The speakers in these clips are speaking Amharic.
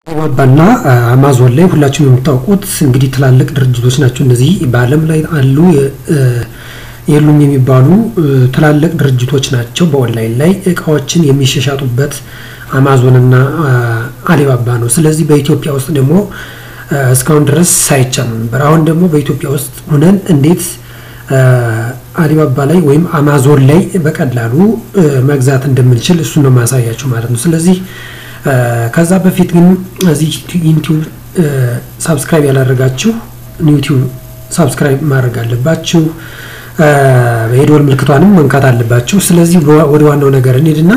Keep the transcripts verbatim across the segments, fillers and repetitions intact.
አሊባባና አማዞን ላይ ሁላችሁም የምታውቁት እንግዲህ ትላልቅ ድርጅቶች ናቸው። እነዚህ በአለም ላይ አሉ የሉም የሚባሉ ትላልቅ ድርጅቶች ናቸው። በኦንላይን ላይ እቃዎችን የሚሸሻጡበት አማዞንና አሊባባ ነው። ስለዚህ በኢትዮጵያ ውስጥ ደግሞ እስካሁን ድረስ ሳይቻል ነበር። አሁን ደግሞ በኢትዮጵያ ውስጥ ሆነን እንዴት አሊባባ ላይ ወይም አማዞን ላይ በቀላሉ መግዛት እንደምንችል እሱ ነው ማሳያችሁ ማለት ነው። ስለዚህ ከዛ በፊት ግን እዚህ ዩቲዩብ ሰብስክራይብ ያላደረጋችሁ ዩቲዩብ ሰብስክራይብ ማድረግ አለባችሁ። የደወል ምልክቷንም መንካት አለባችሁ። ስለዚህ ወደ ዋናው ነገር እንሂድና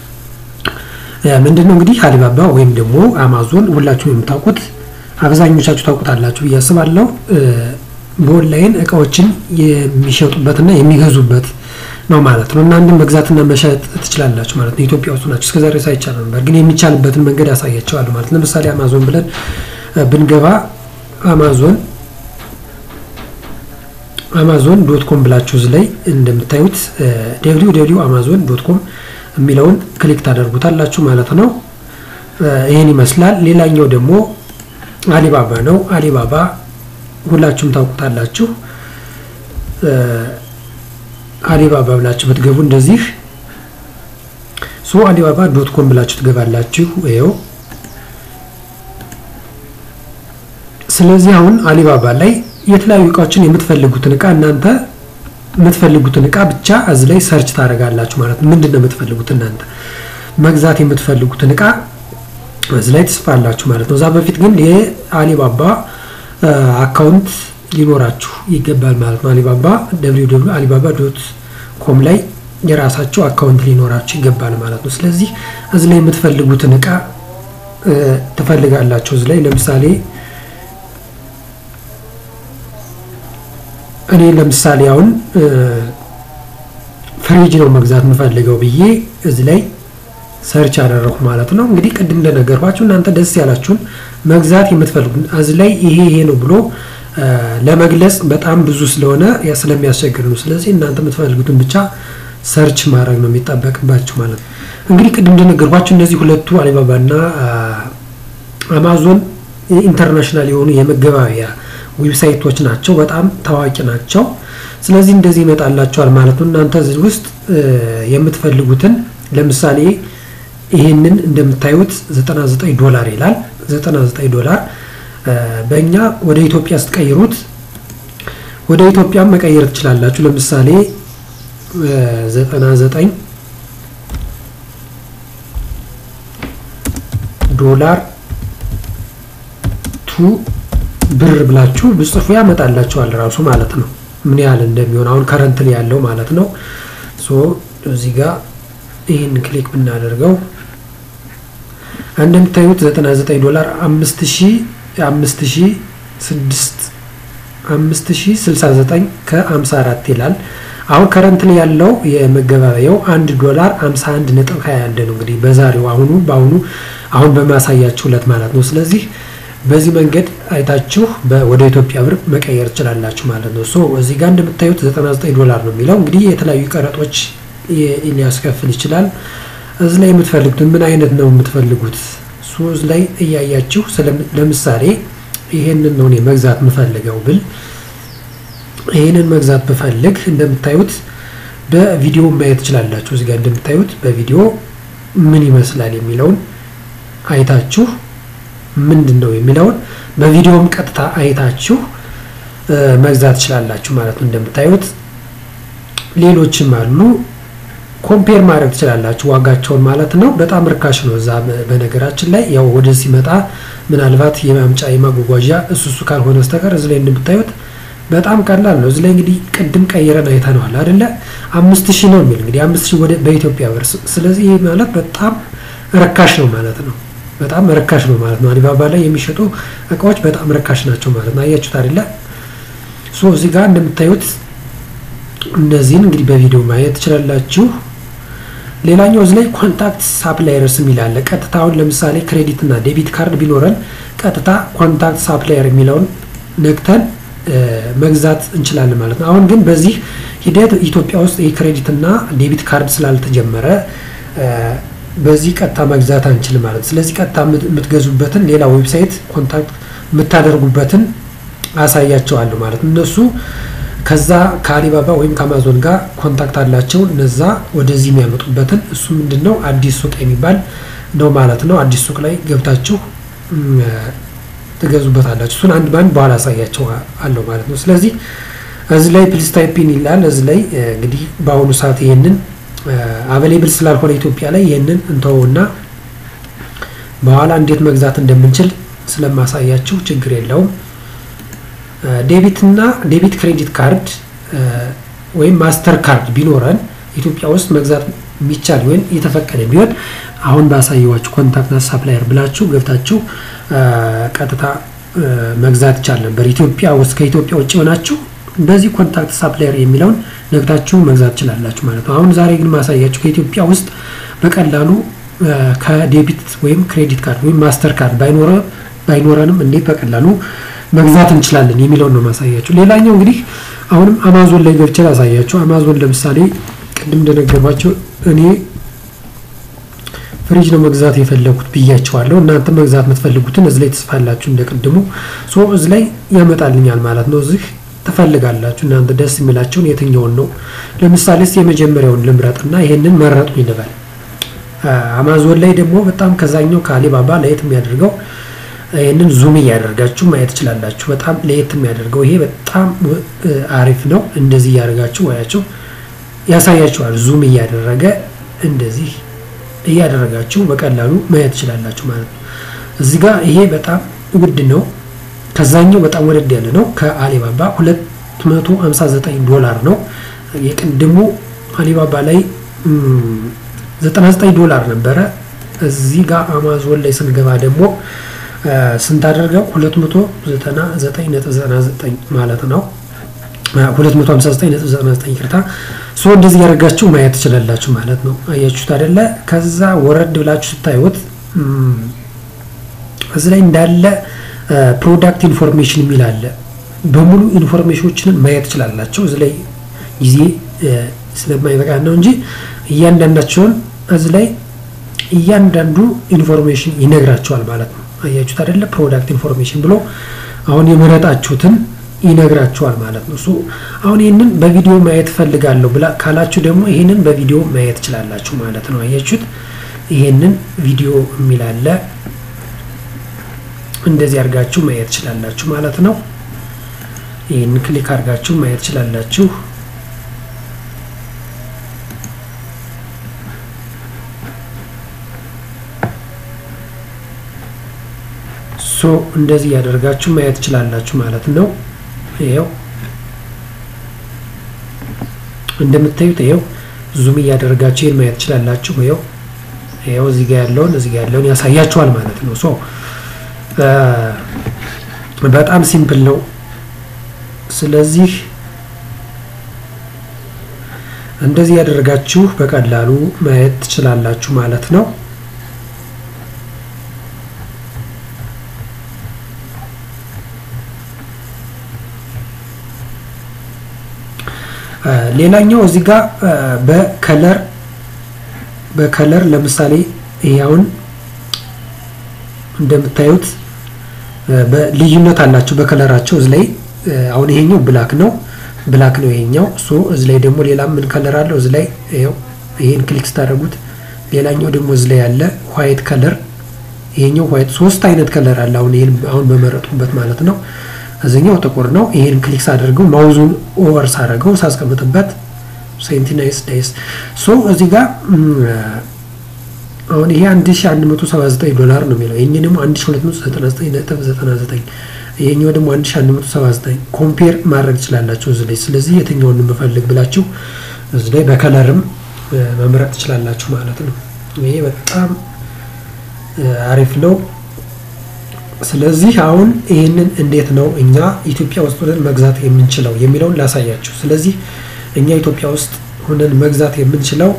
ምንድነው እንግዲህ አሊባባ ወይም ደግሞ አማዞን ሁላችሁም የምታውቁት አብዛኞቻችሁ ታውቁታላችሁ ብዬ አስባለሁ። በኦንላይን እቃዎችን የሚሸጡበትና የሚገዙበት ነው ማለት ነው። እና አንድም መግዛትና መሸጥ ትችላላችሁ ማለት ነው። ኢትዮጵያ ውስጥ ናችሁ እስከዛሬ ሳይቻል ነበር፣ ግን የሚቻልበትን መንገድ ያሳያችኋለሁ ማለት ነው። ለምሳሌ አማዞን ብለን ብንገባ አማዞን አማዞን ዶት ኮም ብላችሁ እዚህ ላይ እንደምታዩት ደብሊው ደብሊው ዶት አማዞን ዶት ኮም የሚለውን ክሊክ ታደርጉታላችሁ ማለት ነው። ይሄን ይመስላል። ሌላኛው ደግሞ አሊባባ ነው። አሊባባ ሁላችሁም ታውቁታላችሁ። አሊባባ ብላችሁ ብትገቡ እንደዚህ ሶ አሊባባ ዶት ኮም ብላችሁ ትገባላችሁ። ይሄው ስለዚህ አሁን አሊባባ ላይ የተለያዩ እቃዎችን የምትፈልጉትን እቃ እናንተ የምትፈልጉትን እቃ ብቻ እዚህ ላይ ሰርች ታደርጋላችሁ ማለት ነው። ምንድነው የምትፈልጉት እናንተ መግዛት የምትፈልጉትን እቃ እዚህ ላይ ትጽፋላችሁ ማለት ነው። እዛ በፊት ግን የአሊባባ አካውንት ሊኖራችሁ ይገባል ማለት ነው። አሊባባ ደብሊው ደብሊው ዶት አሊባባ ዶት ኮም ላይ የራሳችሁ አካውንት ሊኖራችሁ ይገባል ማለት ነው። ስለዚህ እዚህ ላይ የምትፈልጉትን እቃ ትፈልጋላችሁ። እዚህ ላይ ለምሳሌ እኔ ለምሳሌ አሁን ፍሪጅ ነው መግዛት የምፈልገው ብዬ እዚህ ላይ ሰርች አደረኩ ማለት ነው። እንግዲህ ቅድም እንደነገርኳችሁ እናንተ ደስ ያላችሁን መግዛት የምትፈልጉት እዚህ ላይ ይሄ ይሄ ነው ብሎ ለመግለጽ በጣም ብዙ ስለሆነ ስለሚያስቸግር ነው። ስለዚህ እናንተ የምትፈልጉትን ብቻ ሰርች ማድረግ ነው የሚጠበቅባችሁ ማለት ነው። እንግዲህ ቅድም እንደነገርኳችሁ እነዚህ ሁለቱ አሊባባና አማዞን ኢንተርናሽናል የሆኑ የመገበያያ ዌብሳይቶች ናቸው። በጣም ታዋቂ ናቸው። ስለዚህ እንደዚህ ይመጣላችኋል ማለት ነው። እናንተ እዚህ ውስጥ የምትፈልጉትን ለምሳሌ ይሄንን እንደምታዩት ዘጠና ዘጠኝ ዶላር ይላል። ዘጠና ዘጠኝ ዶላር በእኛ ወደ ኢትዮጵያ ስትቀይሩት ወደ ኢትዮጵያ መቀየር ትችላላችሁ። ለምሳሌ ዘጠና ዘጠኝ ዶላር ቱ ብር ብላችሁ ብጽፉ ያመጣላችኋል ራሱ ማለት ነው ምን ያህል እንደሚሆን አሁን ከረንት ላይ ያለው ማለት ነው። ሶ እዚህ ጋር ይሄን ክሊክ ብናደርገው እንደምታዩት ዘጠና ዘጠኝ ዶላር አምስት ሺህ አምስት ሺህ ስድስት አምስት ሺህ ስልሳ ዘጠኝ ከሀምሳ አራት ይላል። አሁን ከረንት ላይ ያለው የመገበያየው አንድ ዶላር ሃምሳ አንድ ነጥብ ሃያ አንድ ነው። እንግዲህ በዛሬው አሁኑ ባሁኑ አሁን በማሳያችሁ ለት ማለት ነው። ስለዚህ በዚህ መንገድ አይታችሁ ወደ ኢትዮጵያ ብር መቀየር ትችላላችሁ ማለት ነው። ሶ እዚህ ጋር እንደምታዩት ዘጠና ዘጠኝ ዶላር ነው የሚለው። እንግዲህ የተለያዩ ቀረጦች ሊያስከፍል ይችላል። እዚህ ላይ የምትፈልጉት ምን አይነት ነው የምትፈልጉት ሶ እዚህ ላይ እያያችሁ ለምሳሌ ይሄንን ነው እኔ መግዛት የምፈልገው ብል ይሄንን መግዛት በፈልግ እንደምታዩት በቪዲዮ ማየት ትችላላችሁ። እዚህ ጋር እንደምታዩት በቪዲዮ ምን ይመስላል የሚለውን አይታችሁ ምንድነው የሚለውን በቪዲዮም ቀጥታ አይታችሁ መግዛት ትችላላችሁ ማለት ነው። እንደምታዩት ሌሎችም አሉ ኮምፔር ማድረግ ትችላላችሁ ዋጋቸውን ማለት ነው። በጣም ርካሽ ነው እዛ በነገራችን ላይ ያው ወደዚህ ሲመጣ ምናልባት የማምጫ የማጓጓዣ እሱሱ ካልሆነ በስተቀር እዚህ ላይ እንደምታዩት በጣም ቀላል ነው። እዚህ ላይ እንግዲህ ቅድም ቀይረን አይተናል አይደለ አምስት ሺህ ነው የሚል እንግዲህ አምስት ሺህ ወደ በኢትዮጵያ ብር። ስለዚህ ይሄ ማለት በጣም ርካሽ ነው ማለት ነው። በጣም ርካሽ ነው ማለት ነው። አሊባባ ላይ የሚሸጡ እቃዎች በጣም ርካሽ ናቸው ማለት ነው። አያችሁት አይደለ? ሶ እዚህ ጋር እንደምታዩት እነዚህን እንግዲህ በቪዲዮ ማየት ትችላላችሁ። ሌላኛው እዚህ ላይ ኮንታክት ሳፕላየርስ የሚል አለ። ቀጥታውን ለምሳሌ ክሬዲት እና ዴቢት ካርድ ቢኖረን ቀጥታ ኮንታክት ሳፕላየር የሚለውን ነክተን መግዛት እንችላለን ማለት ነው። አሁን ግን በዚህ ሂደት ኢትዮጵያ ውስጥ የክሬዲት እና ዴቢት ካርድ ስላልተጀመረ በዚህ ቀጥታ መግዛት አንችልም ማለት። ስለዚህ ቀጥታ የምትገዙበትን ሌላ ዌብሳይት ኮንታክት የምታደርጉበትን አሳያቸዋለሁ ማለት ነው። እነሱ ከዛ ከአሊባባ ወይም ከአማዞን ጋር ኮንታክት አላቸው። እነዛ ወደዚህ የሚያመጡበትን እሱ ምንድነው አዲስ ሱቅ የሚባል ነው ማለት ነው። አዲስ ሱቅ ላይ ገብታችሁ ትገዙበታላችሁ። እሱን አንድ ባንድ በኋላ አሳያቸው አለው ማለት ነው። ስለዚህ እዚህ ላይ ፕሊስ ታይፕ ኢን ይላል። እዚህ ላይ እንግዲህ በአሁኑ ሰዓት ይሄንን አቬሌብል ስላልሆነ ኢትዮጵያ ላይ ይሄንን እንተውና በኋላ እንዴት መግዛት እንደምንችል ስለማሳያችሁ ችግር የለውም። ዴቢት እና ዴቢት ክሬዲት ካርድ ወይም ማስተር ካርድ ቢኖረን ኢትዮጵያ ውስጥ መግዛት የሚቻል ወይም የተፈቀደ ቢሆን አሁን ባሳየዋችሁ ኮንታክት ሳፕላየር ብላችሁ ገብታችሁ ቀጥታ መግዛት ይቻላል ነበር። ኢትዮጵያ ውስጥ ከኢትዮጵያ ውጭ ሆናችሁ በዚህ ኮንታክት ሳፕላየር የሚለውን ነግታችሁ መግዛት ይችላልላችሁ ማለት ነው። አሁን ዛሬ ግን ማሳያችሁ ከኢትዮጵያ ውስጥ በቀላሉ ከዴቢት ወይም ክሬዲት ካርድ ወይም ማስተር ካርድ ባይኖረ ባይኖረንም እንዴት በቀላሉ መግዛት እንችላለን የሚለውን ነው ማሳያችሁ። ሌላኛው እንግዲህ አሁንም አማዞን ላይ ገብቼ ላሳያችሁ። አማዞን ለምሳሌ ቅድም እንደነገርኳችሁ እኔ ፍሪጅ ነው መግዛት የፈለኩት ብያችኋለሁ። እናንተ መግዛት የምትፈልጉትን እዚህ ላይ ተጽፋላችሁ እንደቀድሙ ሶ እዚህ ላይ ያመጣልኛል ማለት ነው። እዚህ ተፈልጋላችሁ እናንተ ደስ የሚላችሁን የትኛውን ነው። ለምሳሌ የመጀመሪያውን ልምረጥና ይሄንን መረጥኩኝ ልበል። አማዞን ላይ ደግሞ በጣም ከዛኛው ከአሊባባ ለየት የሚያደርገው ይሄንን ዙም እያደረጋችሁ ማየት ትችላላችሁ። በጣም ለየት የሚያደርገው ይሄ በጣም አሪፍ ነው። እንደዚህ ያደርጋችሁ ወያችሁ ያሳያችኋል። ዙም እያደረገ እንደዚህ እያደረጋችሁ በቀላሉ ማየት ትችላላችሁ ማለት ነው። እዚህ ጋር ይሄ በጣም ውድ ነው። ከዛኛው በጣም ወደድ ያለ ነው። ከአሊባባ ሁለት መቶ ሃምሳ ዘጠኝ ዶላር ነው። የቅድሙ አሊባባ ላይ ዘጠና ዘጠኝ ዶላር ነበረ። እዚህ ጋር አማዞን ላይ ስንገባ ደግሞ ስንት አደረገው ሁለት መቶ ዘጠና ዘጠኝ ነጥብ ዘጠና ዘጠኝ ማለት ነው። ሁለት መቶ ሃምሳ ዘጠኝ ነጥብ ዘጠና ዘጠኝ ይቅርታ። ሶ እንደዚህ ያደርጋችሁ ማየት ትችላላችሁ ማለት ነው። አያችሁት አይደለ? ከዛ ወረድ ብላችሁ ስታዩት እዚህ ላይ እንዳለ ፕሮዳክት ኢንፎርሜሽን የሚል አለ። በሙሉ ኢንፎርሜሽኖችን ማየት ትችላላችሁ። እዚህ ላይ ጊዜ ስለማይበቃ ነው እንጂ እያንዳንዳቸውን እዚህ ላይ እያንዳንዱ ኢንፎርሜሽን ይነግራችኋል ማለት ነው። አያችሁት አይደለ? ፕሮዳክት ኢንፎርሜሽን ብሎ አሁን የመረጣችሁትን ይነግራችኋል ማለት ነው። ሶ አሁን ይሄንን በቪዲዮ ማየት ፈልጋለሁ ብላ ካላችሁ ደግሞ ይሄንን በቪዲዮ ማየት ትችላላችሁ ማለት ነው። አያችሁት? ይሄንን ቪዲዮ የሚል አለ። እንደዚህ አድርጋችሁ ማየት ትችላላችሁ ማለት ነው። ይሄን ክሊክ አድርጋችሁ ማየት ትችላላችሁ። ሶ እንደዚህ ያደርጋችሁ ማየት ትችላላችሁ ማለት ነው። ይሄው እንደምታዩት ይሄው ዙም እያደረጋችሁ ይሄን ማየት ትችላላችሁ። ይሄው ይሄው እዚህ ጋር ያለውን እዚህ ጋር ያለውን ያሳያችኋል ማለት ነው። ሶ በጣም ሲምፕል ነው። ስለዚህ እንደዚህ ያደርጋችሁ በቀላሉ ማየት ትችላላችሁ ማለት ነው። ሌላኛው እዚህ ጋር በከለር በከለር ለምሳሌ ይሄውን እንደምታዩት በልዩነት አላችሁ በከለራቸው። እዚህ ላይ አሁን ይሄኛው ብላክ ነው ብላክ ነው ይሄኛው። ሶ እዚህ ላይ ደግሞ ሌላ ምን ከለር አለው? እዚህ ላይ ይሄው ይሄን ክሊክ ስታደርጉት ሌላኛው ደግሞ እዚህ ላይ ያለ ዋይት ከለር። ይሄኛው ዋይት ሶስት አይነት ከለር አለ። አሁን ይሄን አሁን በመረጥኩበት ማለት ነው። እዚህኛው ጥቁር ነው። ይሄን ክሊክ ሳደርገው ማውዙን ኦቨር ሳደርገው ሳስቀምጥበት ሴንቲናይስ ዳይስ ሶ እዚህ ጋር አሁን ይሄ አንድ ሺህ አንድ መቶ ሰባ ዘጠኝ ዶላር ነው የሚለው። ይሄኛው ደግሞ አንድ ሺህ ሁለት መቶ ዘጠና ዘጠኝ ነጥብ ዘጠና ዘጠኝ ይሄኛው ደግሞ አንድ ሺህ አንድ መቶ ሰባ ዘጠኝ ኮምፔር ማድረግ ትችላላችሁ እዚህ ላይ። ስለዚህ የትኛውን መፈልግ ብላችሁ እዚህ ላይ በከለርም መምረጥ ትችላላችሁ ማለት ነው። ይሄ በጣም አሪፍ ነው። ስለዚህ አሁን ይሄንን እንዴት ነው እኛ ኢትዮጵያ ውስጥ ሆነን መግዛት የምንችለው የሚለውን ላሳያችሁ። ስለዚህ እኛ ኢትዮጵያ ውስጥ ሆነን መግዛት የምንችለው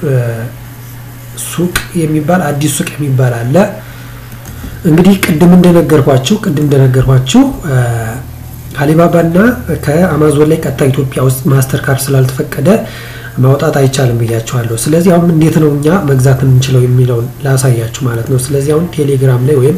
ሱቅ የሚባል አዲስ ሱቅ የሚባል አለ። እንግዲህ ቅድም እንደነገርኳችሁ ቅድም እንደነገርኳችሁ አሊባባና ከአማዞን ላይ ቀጥታ ኢትዮጵያ ውስጥ ማስተር ካርድ ስላልተፈቀደ ማውጣት አይቻልም ብያችኋለሁ። ስለዚህ አሁን እንዴት ነው እኛ መግዛት እንችለው የሚለው ላሳያችሁ ማለት ነው። ስለዚህ አሁን ቴሌግራም ላይ ወይም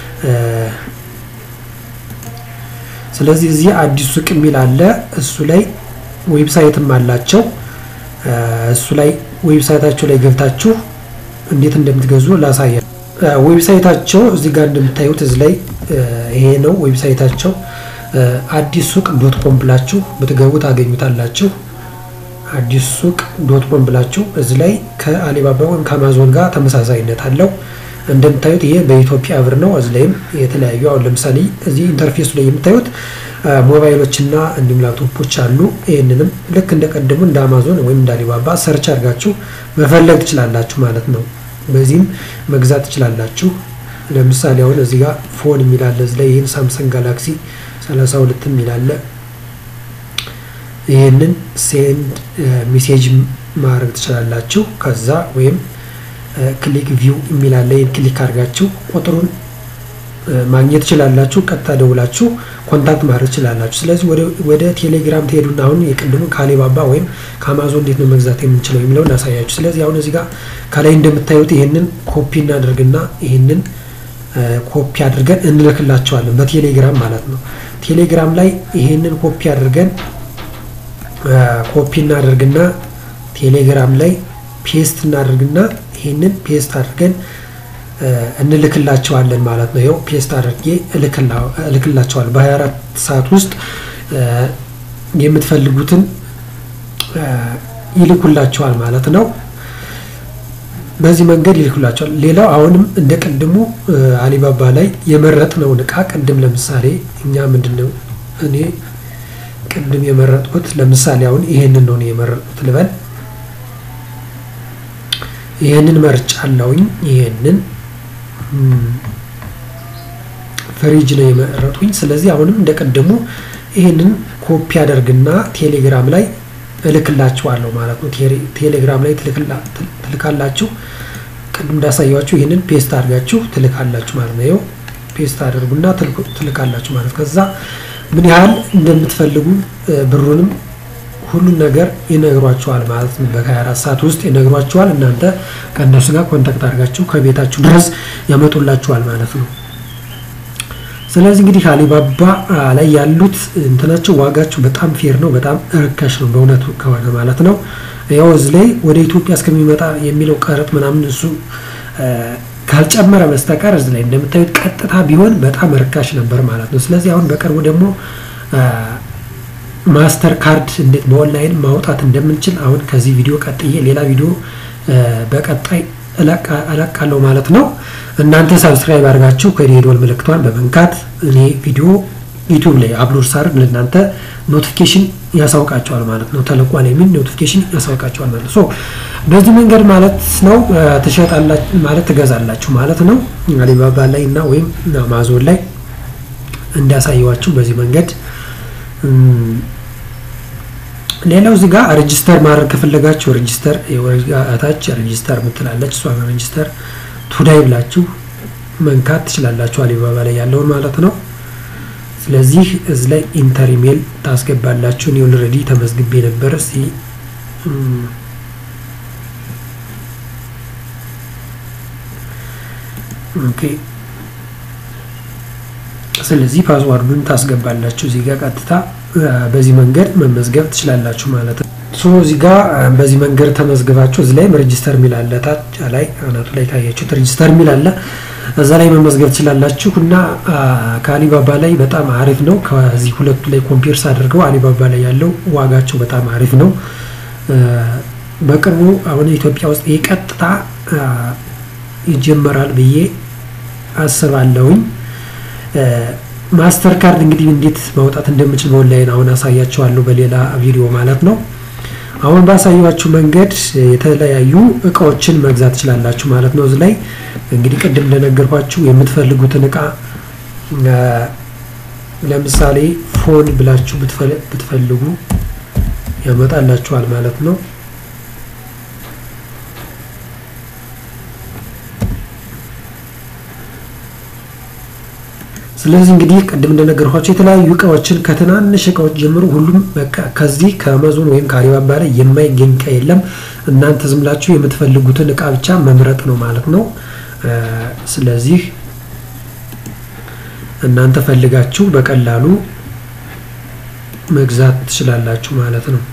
ስለዚህ እዚህ አዲስ ሱቅ የሚል አለ። እሱ ላይ ዌብሳይትም አላቸው። እሱ ላይ ዌብሳይታቸው ላይ ገብታችሁ እንዴት እንደምትገዙ ላሳያችሁ። ዌብሳይታቸው እዚህ ጋር እንደምታዩት እዚህ ላይ ይሄ ነው ዌብሳይታቸው። አዲስ ሱቅ ዶት ኮም ብላችሁ ብትገቡ ታገኙታላችሁ። አዲስ ሱቅ ዶት ኮም ብላችሁ እዚህ ላይ ከአሊባባ ወይም ከአማዞን ጋር ተመሳሳይነት አለው። እንደምታዩት ይሄ በኢትዮጵያ ብር ነው። እዚህ ላይም የተለያዩ አሁን ለምሳሌ እዚህ ኢንተርፌሱ ላይ የምታዩት ሞባይሎችና እንዲሁም ላፕቶፖች አሉ። ይሄንንም ልክ እንደቀደሙ እንደ አማዞን ወይም እንደ አሊባባ ሰርች አድርጋችሁ መፈለግ ትችላላችሁ ማለት ነው። በዚህም መግዛት ትችላላችሁ። ለምሳሌ አሁን እዚህ ጋር ፎን የሚል አለ። እዚህ ላይ ይሄን ሳምሰንግ ጋላክሲ ሰላሳ ሁለት የሚል አለ። ይሄንን ሴንድ ሜሴጅ ማድረግ ትችላላችሁ። ከዛ ወይም ክሊክ ቪው የሚል አለ። ይሄን ክሊክ አድርጋችሁ ቁጥሩን ማግኘት ትችላላችሁ። ቀጥታ ደውላችሁ ኮንታክት ማድረግ ትችላላችሁ። ስለዚህ ወደ ወደ ቴሌግራም ትሄዱና አሁን የቅድሙ ከአሊባባ ወይም ከአማዞን እንዴት ነው መግዛት የምንችለው የሚለውን እናሳያችሁ። ስለዚህ አሁን እዚህ ጋር ከላይ እንደምታዩት ይሄንን ኮፒ እናደርግና ይሄንን ኮፒ አድርገን እንልክላቸዋለን በቴሌግራም ማለት ነው። ቴሌግራም ላይ ይሄንን ኮፒ አድርገን ኮፒ እናደርግና ቴሌግራም ላይ ፔስት እናደርግና ይሄንን ፔስት አድርገን እንልክላቸዋለን ማለት ነው። ይሄው ፔስት አድርጌ እልክላቸዋለሁ። በ24 ሰዓት ውስጥ የምትፈልጉትን ይልኩላቸዋል ማለት ነው። በዚህ መንገድ ይልኩላቸዋል። ሌላው አሁንም እንደቀድሙ አሊባባ ላይ የመረጥነውን እቃ ቅድም ለምሳሌ እኛ ምንድነው እኔ ቅድም የመረጥኩት ለምሳሌ አሁን ይሄንን ነው የመረጥኩት ልበል። ይሄንን መርጫለሁኝ። ይሄንን ፍሪጅ ነው የመረጥኩኝ። ስለዚህ አሁንም እንደቀደሙ ይሄንን ኮፒ አደርግና ቴሌግራም ላይ እልክላችኋለሁ ማለት ነው። ቴሌግራም ላይ ትልካላችሁ። ቅድም እንዳሳያችሁ ይሄንን ፔስት አድርጋችሁ ትልካላችሁ ማለት ነው። ይሄው ፔስት አድርጉና ትልካላችሁ ማለት ከዛ ምን ያህል እንደምትፈልጉ ብሩንም ሁሉን ነገር ይነግሯችኋል ማለት ነው። በ24 ሰዓት ውስጥ ይነግሯችኋል። እናንተ ከነሱ ጋር ኮንታክት አድርጋችሁ ከቤታችሁ ድረስ ያመጡላችኋል ማለት ነው። ስለዚህ እንግዲህ አሊባባ ላይ ያሉት እንትናቸው ዋጋቸው በጣም ፌር ነው፣ በጣም ርካሽ ነው በእውነቱ ከሆነ ማለት ነው። ያው እዚህ ላይ ወደ ኢትዮጵያ እስከሚመጣ የሚለው ቀረጥ ምናምን እሱ ካልጨመረ በስተቀር እዚህ ላይ እንደምታዩት ቀጥታ ቢሆን በጣም ርካሽ ነበር ማለት ነው። ስለዚህ አሁን በቅርቡ ደግሞ ማስተር ካርድ እንዴት በኦንላይን ማውጣት እንደምንችል አሁን ከዚህ ቪዲዮ ቀጥዬ ሌላ ቪዲዮ በቀጣይ እለቃለሁ ማለት ነው። እናንተ ሰብስክራይብ አድርጋችሁ ከደወል ምልክቷን በመንካት እኔ ቪዲዮ ዩቲዩብ ላይ አፕሎድ ሳደርግ ለእናንተ ኖቲፊኬሽን ያሳውቃችኋል ማለት ነው። ተለቋል የሚል ኖቲፊኬሽን ያሳውቃችኋል ማለት ነው። ሶ በዚህ መንገድ ማለት ነው ተሸጣላችሁ ማለት ትገዛላችሁ ማለት ነው። አሊባባ ላይ እና ወይም አማዞን ላይ እንዳሳየዋችሁ በዚህ መንገድ ሌላው እዚህ ጋር ሬጂስተር ማድረግ ከፈለጋችሁ ሬጂስተር የወራታች ሬጂስተር ምትላለች እሷ ሬጂስተር ቱዳይ ብላችሁ መንካት ትችላላችሁ አሊባባ ላይ ያለው ማለት ነው። ስለዚህ እዚህ ላይ ኢንተር ኢሜል ታስገባላችሁ። እኔ ኦልሬዲ ተመዝግቤ ነበር። እስቲ ኦኬ ስለዚህ ፓስዋርዱን ታስገባላችሁ እዚህ ጋር ቀጥታ በዚህ መንገድ መመዝገብ ትችላላችሁ ማለት ነው። ሶ እዚህ ጋር በዚህ መንገድ ተመዝግባችሁ እዚህ ላይ ሬጂስተር ሚል አለ ታች ላይ አናቱ ላይ ካያችሁት ሬጂስተር ሚል አለ እዛ ላይ መመዝገብ ትችላላችሁ እና ከአሊባባ ላይ በጣም አሪፍ ነው። ከዚህ ሁለቱ ላይ ኮምፔርስ አድርገው አሊባባ ላይ ያለው ዋጋቸው በጣም አሪፍ ነው። በቅርቡ አሁን ኢትዮጵያ ውስጥ ይቀጥታ ይጀመራል ብዬ አስባለሁኝ። ማስተር ካርድ እንግዲህ እንዴት ማውጣት እንደምችል በኦንላይን አሁን አሳያችኋለሁ በሌላ ቪዲዮ ማለት ነው። አሁን ባሳየዋችሁ መንገድ የተለያዩ እቃዎችን መግዛት ትችላላችሁ ማለት ነው። እዚህ ላይ እንግዲህ ቅድም እንደነገርኳችሁ የምትፈልጉትን እቃ ለምሳሌ ፎን ብላችሁ ብትፈልጉ ያመጣላችኋል ማለት ነው። ስለዚህ እንግዲህ ቀደም እንደነገርኳችሁ የተለያዩ እቃዎችን ከትናንሽ እቃዎች ጀምሮ ሁሉም በቃ ከዚህ ከአማዞን ወይም ከአሊባባ ላይ የማይገኝ እቃ የለም። እናንተ ዝም ብላችሁ የምትፈልጉትን እቃ ብቻ መምረጥ ነው ማለት ነው። ስለዚህ እናንተ ፈልጋችሁ በቀላሉ መግዛት ትችላላችሁ ማለት ነው።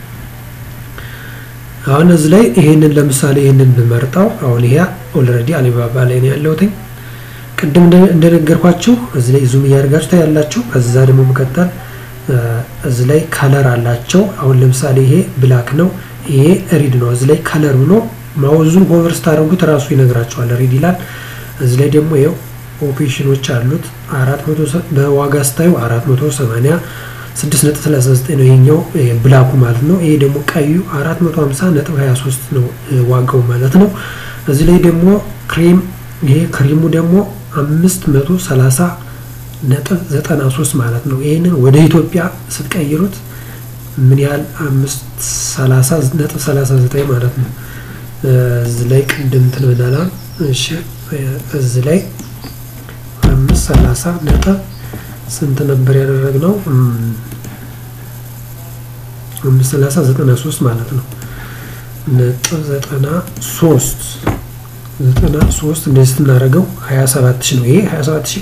አሁን እዚህ ላይ ይሄንን ለምሳሌ ይሄንን ብመርጣው አሁን ይሄ ኦልሬዲ አሊባባ ላይ ነው ያለውት። ቀደም እንደነገርኳችሁ እዚህ ላይ ዙም ያርጋችሁ ታያላችሁ። ከዛ ደግሞ መቀጠል እዚህ ላይ ከለር አላቸው። አሁን ለምሳሌ ይሄ ብላክ ነው፣ ይሄ ሪድ ነው። እዚህ ላይ ከለር ብሎ ማውዙን ሆቨር ስታደርጉት ራሱ ይነግራችኋል ሪድ ይላል። እዚህ ላይ ደግሞ ይሄው ኦፕሽኖች አሉት አራት መቶ በዋጋ ስታዩ አራት መቶ ሰማንያ ስድስት ነጥብ ሰላሳ ዘጠኝ ነው ይሄኛው ብላኩ ማለት ነው። ይሄ ደግሞ ቀዩ አራት መቶ ሃምሳ ነጥብ ሃያ ሶስት ነው ዋጋው ማለት ነው። እዚህ ላይ ደግሞ ክሬም ይሄ ክሬሙ ደግሞ አምስት መቶ ሰላሳ ነጥብ ዘጠና ሶስት ማለት ነው። ይሄንን ወደ ኢትዮጵያ ስትቀይሩት ምን ያህል አምስት ሰላሳ ነጥብ ሰላሳ ዘጠኝ ማለት ነው። እዚህ ላይ ቅድም ትንበላላ እሺ እዚህ ላይ አምስት ሰላሳ ነጥብ ስንት ነበር ያደረግነው? አምስት ሰላሳ ዘጠና ሶስት ማለት ነው። ነጥብ ዘጠና ሶስት ዘጠና ሶስት እንደዚህ እናደርገው ሃያ ሰባት ሺህ ነው። ይሄ ሃያ ሰባት ሺህ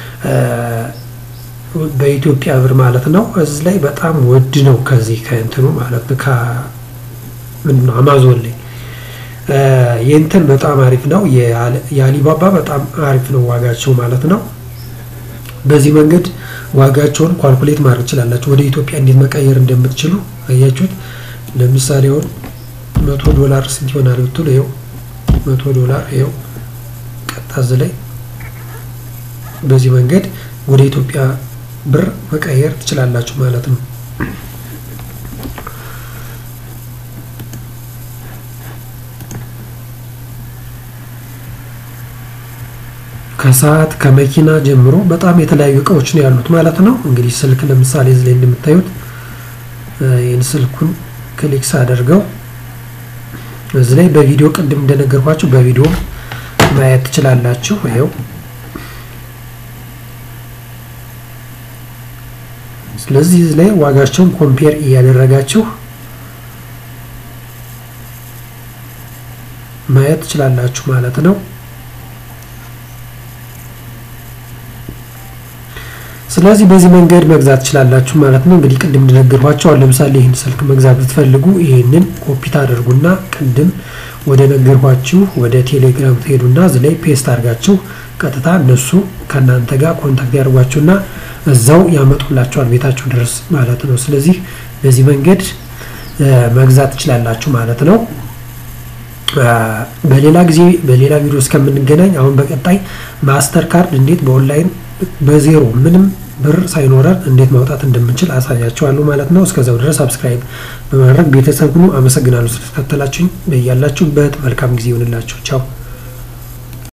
በኢትዮጵያ ብር ማለት ነው። እዚህ ላይ በጣም ወድ ነው ከዚህ ከእንትኑ ማለት ነው። ከምን አማዞን ላይ የእንትን በጣም አሪፍ ነው። የአሊባባ በጣም አሪፍ ነው ዋጋቸው ማለት ነው። በዚህ መንገድ ዋጋቸውን ኳልኩሌት ማድረግ ይችላልላችሁ ወደ ኢትዮጵያ እንዴት መቀየር እንደምትችሉ አያችሁት። ለምሳሌ አሁን መቶ ዶላር ስንት ይሆናል ብትሉ ይሄው መቶ ዶላር ይሄው ቀጣዝ ላይ በዚህ መንገድ ወደ ኢትዮጵያ ብር መቀየር ትችላላችሁ ማለት ነው። ከሰዓት ከመኪና ጀምሮ በጣም የተለያዩ እቃዎች ነው ያሉት ማለት ነው። እንግዲህ ስልክ ለምሳሌ እዚህ ላይ እንደምታዩት ይሄን ስልኩን ክሊክ ሳደርገው እዚህ ላይ በቪዲዮ ቅድም እንደነገርኳችሁ በቪዲዮ ማየት ትችላላችሁ። ይሄው ስለዚህ እዚህ ላይ ዋጋቸውን ኮምፔር እያደረጋችሁ ማየት ትችላላችሁ ማለት ነው። ስለዚህ በዚህ መንገድ መግዛት ትችላላችሁ ማለት ነው። እንግዲህ ቅድም እንደነገርኳችሁ አሁን ለምሳሌ ይሄን ስልክ መግዛት ብትፈልጉ ይሄንን ኮፒ ታደርጉና ቅድም ወደ ነገርኳችሁ ወደ ቴሌግራም ትሄዱና እዚህ ላይ ፔስት አድርጋችሁ ቀጥታ እነሱ ከናንተ ጋር ኮንታክት ያደርጓችሁና እዛው ያመጡላችኋል ቤታችሁ ድረስ ማለት ነው። ስለዚህ በዚህ መንገድ መግዛት ትችላላችሁ ማለት ነው። በሌላ ጊዜ በሌላ ቪዲዮ እስከምንገናኝ አሁን በቀጣይ ማስተር ካርድ እንዴት በኦንላይን በዜሮ ምንም ብር ሳይኖረን እንዴት ማውጣት እንደምንችል አሳያችኋለሁ ማለት ነው። እስከዛው ድረስ ሰብስክራይብ በማድረግ ቤተሰብ ሁኑ። አመሰግናለሁ ስለተከታተላችሁኝ። በያላችሁበት መልካም ጊዜ ይሁንላችሁ። ቻው።